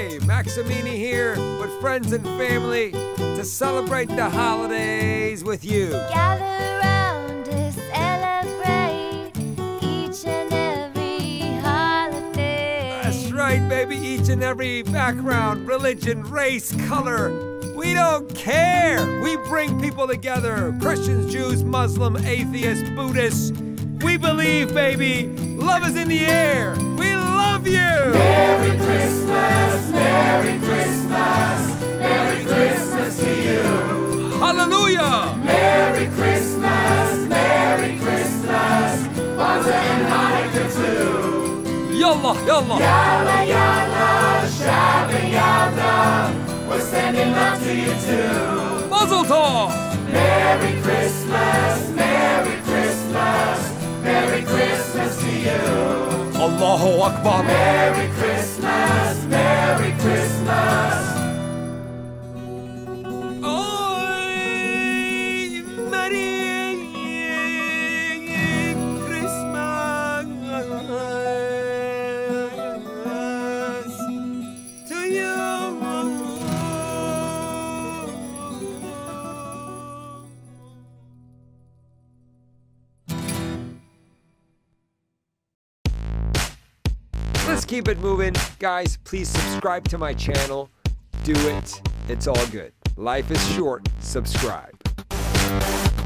Hey, Maximini here with friends and family to celebrate the holidays with you. Gather round to celebrate each and every holiday. That's right, baby. Each and every background, religion, race, color. We don't care. We bring people together. Christians, Jews, Muslim, atheists, Buddhists. We believe, baby, love is in the air. We love you. Merry Christmas, Merry Christmas, Merry Christmas to you. Hallelujah. Merry Christmas, Merry Christmas, Kwanzaa and Hanukkah too. Yallah, yallah. Yalla, yalla, shabba, yalla, we're sending love to you too. Mazel tov. Merry Christmas, Merry Christmas, Merry Christmas to you. Allahu Akbar. Merry Christmas, Merry Christmas. Oh, Merry Christmas to you. Let's keep it moving. Guys, please subscribe to my channel. Do it. It's all good. Life is short. Subscribe.